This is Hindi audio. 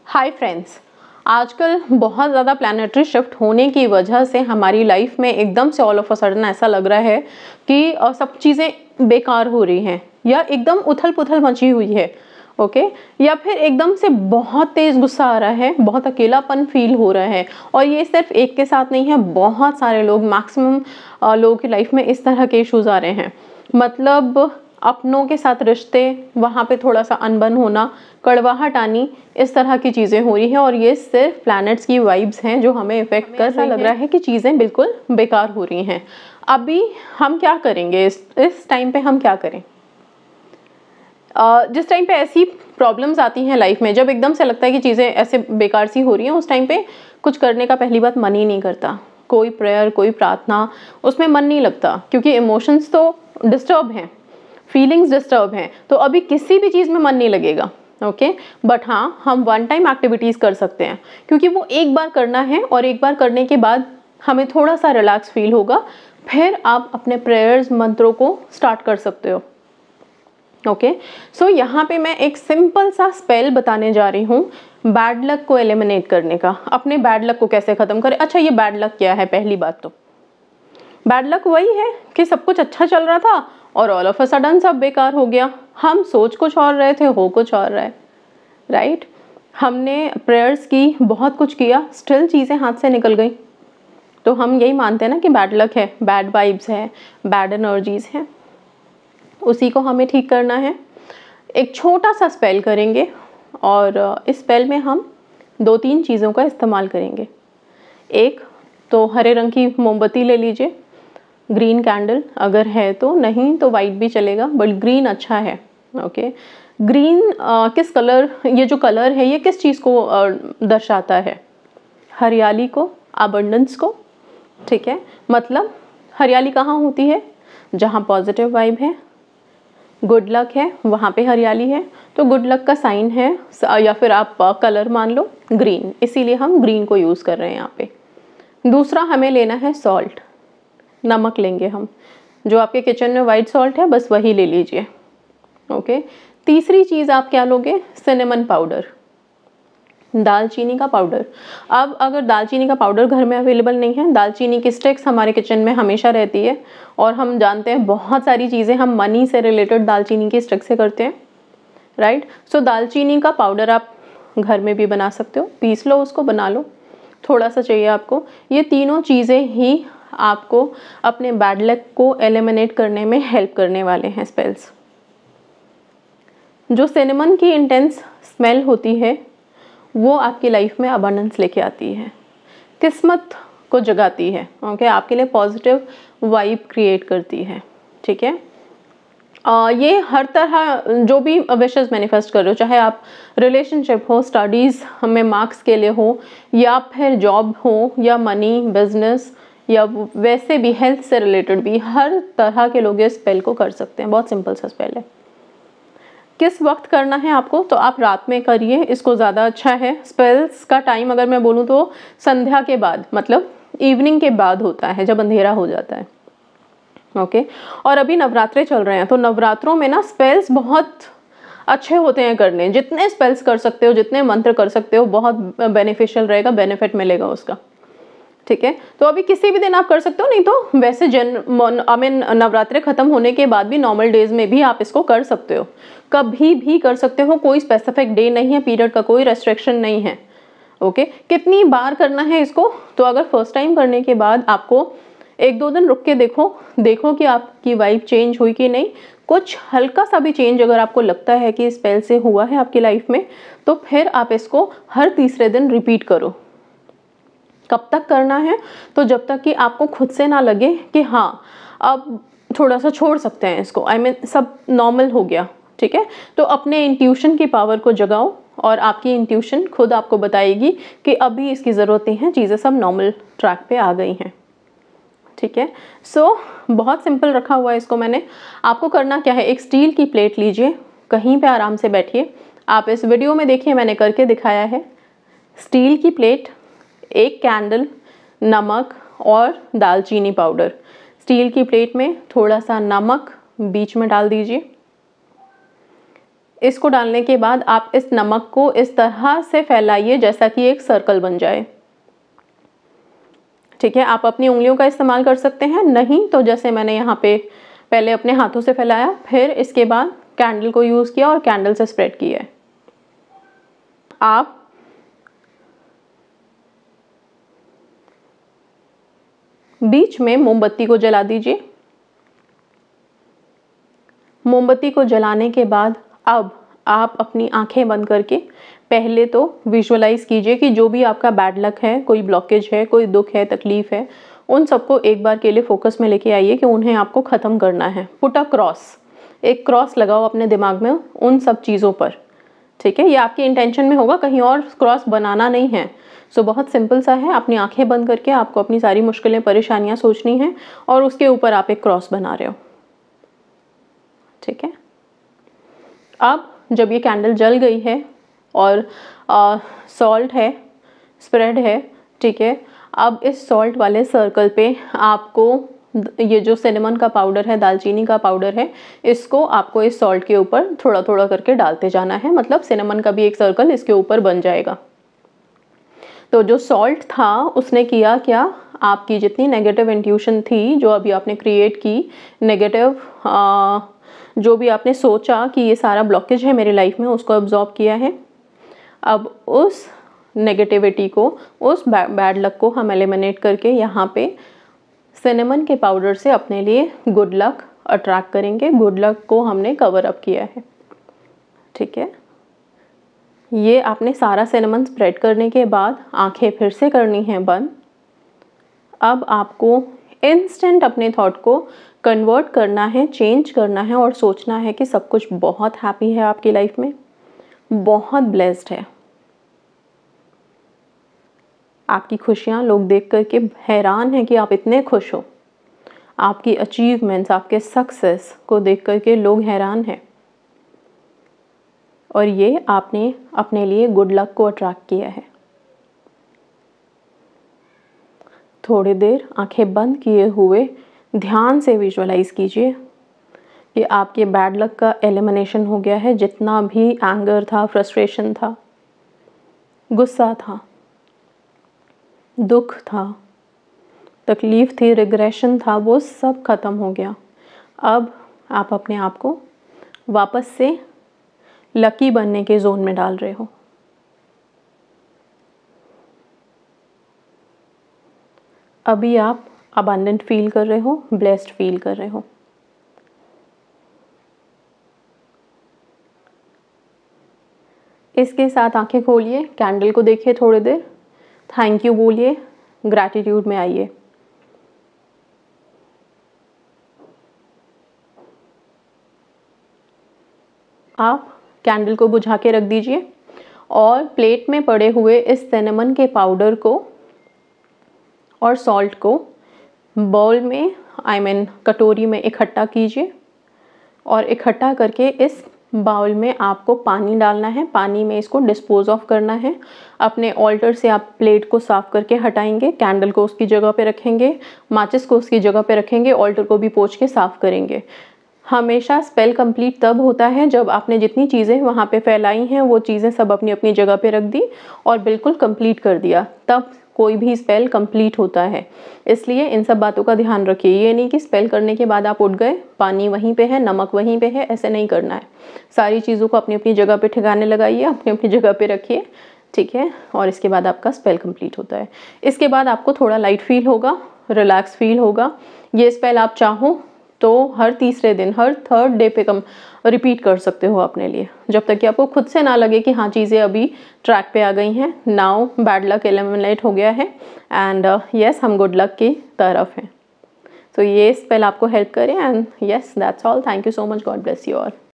हाय फ्रेंड्स, आजकल बहुत ज़्यादा प्लानिटरी शिफ्ट होने की वजह से हमारी लाइफ में एकदम से ऑल ऑफ अ सडन ऐसा लग रहा है कि सब चीज़ें बेकार हो रही हैं या एकदम उथल पुथल मची हुई है। ओके या फिर एकदम से बहुत तेज़ गुस्सा आ रहा है, बहुत अकेलापन फील हो रहा है। और ये सिर्फ एक के साथ नहीं है, बहुत सारे लोग, मैक्सिमम लोगों की लाइफ में इस तरह के इश्यूज आ रहे हैं। मतलब अपनों के साथ रिश्ते, वहाँ पे थोड़ा सा अनबन होना, कड़वाहट आनी, इस तरह की चीज़ें हो रही हैं। और ये सिर्फ प्लैनेट्स की वाइब्स हैं जो हमें इफेक्ट कर रही हैं। लग रहा है कि चीज़ें बिल्कुल बेकार हो रही हैं। अभी हम क्या करेंगे, इस टाइम पे हम क्या करें? जिस टाइम पे ऐसी प्रॉब्लम्स आती हैं लाइफ में, जब एकदम से लगता है कि चीज़ें ऐसे बेकार सी हो रही हैं, उस टाइम पे कुछ करने का पहली बात मन ही नहीं करता। कोई प्रेयर, कोई प्रार्थना, उसमें मन नहीं लगता क्योंकि इमोशंस तो डिस्टर्ब हैं, फीलिंग्स डिस्टर्ब हैं, तो अभी किसी भी चीज़ में मन नहीं लगेगा। ओके बट हाँ, हम वन टाइम एक्टिविटीज़ कर सकते हैं क्योंकि वो एक बार करना है और एक बार करने के बाद हमें थोड़ा सा रिलैक्स फील होगा। फिर आप अपने प्रेयर्स, मंत्रों को स्टार्ट कर सकते हो। ओके सो यहाँ पे मैं एक सिंपल सा स्पेल बताने जा रही हूँ बैड लक को एलिमिनेट करने का। अपने बैड लक को कैसे ख़त्म करें। अच्छा, ये बैड लक क्या है? पहली बात तो बैड लक वही है कि सब कुछ अच्छा चल रहा था और ऑल ऑफ अ सडन सब बेकार हो गया। हम सोच कुछ और रहे थे, हो कुछ और रहा है, राइट? हमने प्रेयर्स की, बहुत कुछ किया, स्टिल चीज़ें हाथ से निकल गई। तो हम यही मानते हैं ना कि बैड लक है, बैड वाइब्स है, बैड एनर्जीज हैं। उसी को हमें ठीक करना है। एक छोटा सा स्पेल करेंगे और इस स्पेल में हम 2-3 चीज़ों का इस्तेमाल करेंगे। एक तो हरे रंग की मोमबत्ती ले लीजिए, ग्रीन कैंडल अगर है तो, नहीं तो वाइट भी चलेगा, बट ग्रीन अच्छा है। ओके ग्रीन किस कलर, ये जो कलर है ये किस चीज़ को दर्शाता है? हरियाली को, अबंडेंस को। ठीक है, मतलब हरियाली कहाँ होती है? जहाँ पॉजिटिव वाइब है, गुड लक है, वहाँ पे हरियाली है, तो गुड लक का साइन है, या फिर आप कलर मान लो ग्रीन, इसीलिए हम ग्रीन को यूज़ कर रहे हैं यहाँ पे। दूसरा हमें लेना है सॉल्ट, नमक लेंगे हम। जो आपके किचन में वाइट सॉल्ट है बस वही ले लीजिए। ओके तीसरी चीज़ आप क्या लोगे? सिनेमन पाउडर, दालचीनी का पाउडर। अब अगर दालचीनी का पाउडर घर में अवेलेबल नहीं है, दालचीनी की स्टिक्स हमारे किचन में हमेशा रहती है और हम जानते हैं बहुत सारी चीज़ें हम मनी से रिलेटेड दालचीनी की स्टिक से करते हैं, राइट? सो दालचीनी का पाउडर आप घर में भी बना सकते हो, पीस लो उसको, बना लो, थोड़ा सा चाहिए आपको। ये तीनों चीज़ें ही आपको अपने बैड लक को एलिमिनेट करने में हेल्प करने वाले हैं स्पेल्स। जो सिनेमन की इंटेंस स्मेल होती है वो आपकी लाइफ में अबंडेंस लेके आती है, किस्मत को जगाती है। ओके आपके लिए पॉजिटिव वाइब क्रिएट करती है। ठीक है, ये हर तरह जो भी विशेस मैनिफेस्ट कर रहे हो, चाहे आप रिलेशनशिप हो, स्टडीज़ में मार्क्स के लिए हो, या फिर जॉब हो, या मनी, बिजनेस, या वैसे भी हेल्थ से रिलेटेड भी, हर तरह के लोग इस स्पेल को कर सकते हैं। बहुत सिंपल सा स्पेल है। किस वक्त करना है आपको? तो आप रात में करिए, इसको ज़्यादा अच्छा है। स्पेल्स का टाइम अगर मैं बोलूँ तो संध्या के बाद, मतलब इवनिंग के बाद होता है, जब अंधेरा हो जाता है। ओके और अभी नवरात्रे चल रहे हैं, तो नवरात्रों में ना स्पेल्स बहुत अच्छे होते हैं करने। जितने स्पेल्स कर सकते हो, जितने मंत्र कर सकते हो, बहुत बेनिफिशियल रहेगा, बेनिफिट मिलेगा उसका। ठीक है, तो अभी किसी भी दिन आप कर सकते हो, नहीं तो वैसे नवरात्रे खत्म होने के बाद भी नॉर्मल डेज में भी आप इसको कर सकते हो, कभी भी कर सकते हो। कोई स्पेसिफिक डे नहीं है, पीरियड का कोई रेस्ट्रिक्शन नहीं है। ओके कितनी बार करना है इसको? तो अगर फर्स्ट टाइम करने के बाद आपको 1-2 दिन रुक के देखो कि आपकी वाइब चेंज हुई कि नहीं। कुछ हल्का सा भी चेंज अगर आपको लगता है कि स्पेल से हुआ है आपकी लाइफ में, तो फिर आप इसको हर तीसरे दिन रिपीट करो। कब तक करना है? तो जब तक कि आपको खुद से ना लगे कि हाँ अब थोड़ा सा छोड़ सकते हैं इसको, सब नॉर्मल हो गया। ठीक है, तो अपने इंट्यूशन की पावर को जगाओ और आपकी इंट्यूशन खुद आपको बताएगी कि अभी इसकी ज़रूरत नहीं है, चीज़ें सब नॉर्मल ट्रैक पे आ गई हैं। ठीक है, सो बहुत सिंपल रखा हुआ है इसको मैंने। आपको करना क्या है, एक स्टील की प्लेट लीजिए, कहीं पे आराम से बैठिए। आप इस वीडियो में देखिए, मैंने करके दिखाया है। स्टील की प्लेट, एक कैंडल, नमक और दालचीनी पाउडर। स्टील की प्लेट में थोड़ा सा नमक बीच में डाल दीजिए। इसको डालने के बाद आप इस नमक को इस तरह से फैलाइए जैसा कि एक सर्कल बन जाए। ठीक है, आप अपनी उंगलियों का इस्तेमाल कर सकते हैं, नहीं तो जैसे मैंने यहाँ पे पहले अपने हाथों से फैलाया, फिर इसके बाद कैंडल को यूज़ किया और कैंडल से स्प्रेड किया है। आप बीच में मोमबत्ती को जला दीजिए। मोमबत्ती को जलाने के बाद अब आप अपनी आंखें बंद करके पहले तो विजुअलाइज कीजिए कि जो भी आपका बैड लक है, कोई ब्लॉकेज है, कोई दुख है, तकलीफ है, उन सबको एक बार के लिए फोकस में लेके आइए कि उन्हें आपको ख़त्म करना है। पुट अ क्रॉस, एक क्रॉस लगाओ अपने दिमाग में उन सब चीज़ों पर। ठीक है, ये आपकी इंटेंशन में होगा, कहीं और क्रॉस बनाना नहीं है। सो बहुत सिंपल सा है, अपनी आंखें बंद करके आपको अपनी सारी मुश्किलें, परेशानियां सोचनी है और उसके ऊपर आप एक क्रॉस बना रहे हो। ठीक है, अब जब ये कैंडल जल गई है और सॉल्ट है, स्प्रेड है, ठीक है, अब इस सॉल्ट वाले सर्कल पे आपको ये जो सिनेमन का पाउडर है, दालचीनी का पाउडर है, इसको आपको इस सॉल्ट के ऊपर थोड़ा थोड़ा करके डालते जाना है। मतलब सिनेमन का भी एक सर्कल इसके ऊपर बन जाएगा। तो जो सॉल्ट था उसने किया क्या, आपकी जितनी नेगेटिव इंट्यूशन थी, जो अभी आपने क्रिएट की, नेगेटिव जो भी आपने सोचा कि ये सारा ब्लॉकेज है मेरी लाइफ में, उसको अब्जॉर्ब किया है। अब उस नेगेटिविटी को, उस बैड लक को हम एलिमिनेट करके यहाँ पे सिनेमन के पाउडर से अपने लिए गुड लक अट्रैक्ट करेंगे। गुड लक को हमने कवर अप किया है। ठीक है, ये आपने सारा सिनेमन स्प्रेड करने के बाद आंखें फिर से करनी है बंद। अब आपको इंस्टेंट अपने थॉट को कन्वर्ट करना है, चेंज करना है और सोचना है कि सब कुछ बहुत हैप्पी है आपकी लाइफ में, बहुत ब्लेस्ड है। आपकी खुशियाँ लोग देख करके हैरान हैं कि आप इतने खुश हो। आपकी अचीवमेंट्स, आपके सक्सेस को देख करके लोग हैरान हैं। और ये आपने अपने लिए गुड लक को अट्रैक्ट किया है। थोड़ी देर आंखें बंद किए हुए ध्यान से विजुअलाइज कीजिए कि आपके बैड लक का एलिमिनेशन हो गया है। जितना भी एंगर था, फ्रस्ट्रेशन था, गुस्सा था, दुख था, तकलीफ थी, रिग्रेशन था, वो सब खत्म हो गया। अब आप अपने आप को वापस से लकी बनने के जोन में डाल रहे हो। अभी आप अबंडेंट फील कर रहे हो, ब्लेस्ड फील कर रहे हो। इसके साथ आंखें खोलिए, कैंडल को देखिए थोड़ी देर, थैंक यू बोलिए, ग्रैटिट्यूड में आइए। आप कैंडल को बुझा के रख दीजिए और प्लेट में पड़े हुए इस सिनेमन के पाउडर को और सॉल्ट को बाउल में, कटोरी में इकट्ठा कीजिए और इकट्ठा करके इस बाउल में आपको पानी डालना है। पानी में इसको डिस्पोज ऑफ करना है। अपने ऑल्टर से आप प्लेट को साफ करके हटाएंगे, कैंडल को उसकी जगह पे रखेंगे, माचिस को उसकी जगह पे रखेंगे, ऑल्टर को भी पोंछ के साफ करेंगे। हमेशा स्पेल कंप्लीट तब होता है जब आपने जितनी चीज़ें वहाँ पे फैलाई हैं वो चीज़ें सब अपनी अपनी जगह पे रख दी और बिल्कुल कंप्लीट कर दिया, तब कोई भी स्पेल कंप्लीट होता है। इसलिए इन सब बातों का ध्यान रखिए। ये नहीं कि स्पेल करने के बाद आप उठ गए, पानी वहीं पे है, नमक वहीं पे है, ऐसे नहीं करना है। सारी चीज़ों को अपनी अपनी जगह पे ठिकाने लगाइए, अपनी अपनी जगह पे रखिए। ठीक है, और इसके बाद आपका स्पेल कंप्लीट होता है। इसके बाद आपको थोड़ा लाइट फील होगा, रिलैक्स फील होगा। ये स्पेल आप चाहो तो हर तीसरे दिन, हर थर्ड डे पे रिपीट कर सकते हो अपने लिए, जब तक कि आपको खुद से ना लगे कि हाँ चीज़ें अभी ट्रैक पे आ गई हैं। नाउ बैड लक एलिमिनेट हो गया है एंड यस हम गुड लक की तरफ हैं। तो ये स्पेल आपको हेल्प करें and yes that's all. Thank you so much, God bless you all.